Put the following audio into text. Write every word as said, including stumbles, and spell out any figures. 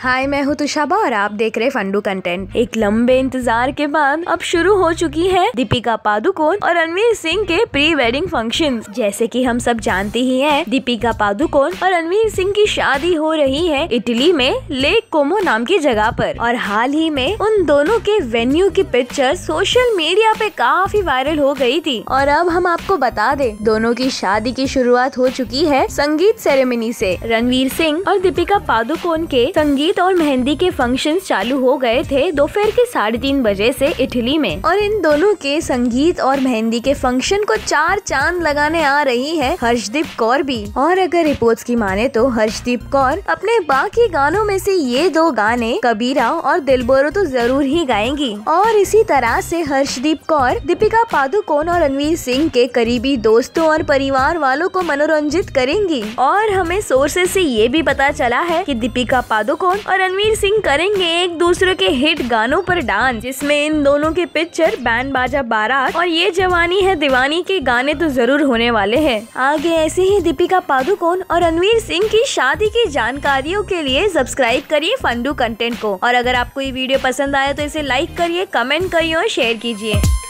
हाय, मैं हूँ तुषाबा और आप देख रहे फंडू कंटेंट। एक लंबे इंतजार के बाद अब शुरू हो चुकी है दीपिका पादुकोण और रणवीर सिंह के प्री वेडिंग फंक्शन। जैसे कि हम सब जानते ही हैं, दीपिका पादुकोण और रणवीर सिंह की शादी हो रही है इटली में लेक कोमो नाम की जगह पर। और हाल ही में उन दोनों के वेन्यू की पिक्चर सोशल मीडिया पे काफी वायरल हो गई थी। और अब हम आपको बता दें, दोनों की शादी की शुरुआत हो चुकी है संगीत सेरेमनी से। रणवीर सिंह और दीपिका पादुकोण के संगीत और मेहंदी के फंक्शंस चालू हो गए थे दोपहर के साढ़े तीन बजे से इटली में। और इन दोनों के संगीत और मेहंदी के फंक्शन को चार चांद लगाने आ रही है हर्षदीप कौर भी। और अगर रिपोर्ट्स की माने तो हर्षदीप कौर अपने बाकी गानों में से ये दो गाने कबीरा और दिलबरो तो जरूर ही गाएंगी। और इसी तरह से हर्षदीप कौर दीपिका पादुकोण और रणवीर सिंह के करीबी दोस्तों और परिवार वालों को मनोरंजित करेंगी। और हमें सोर्सेज से ये भी पता चला है कि दीपिका पादुकोण और रणवीर सिंह करेंगे एक दूसरे के हिट गानों पर डांस, जिसमें इन दोनों के पिक्चर बैंड बाजा बारात और ये जवानी है दीवानी के गाने तो जरूर होने वाले हैं। आगे ऐसे ही दीपिका पादुकोण और रणवीर सिंह की शादी की जानकारियों के लिए सब्सक्राइब करिए फंडू कंटेंट को। और अगर आपको ये वीडियो पसंद आया तो इसे लाइक करिए, कमेंट करिए और शेयर कीजिए।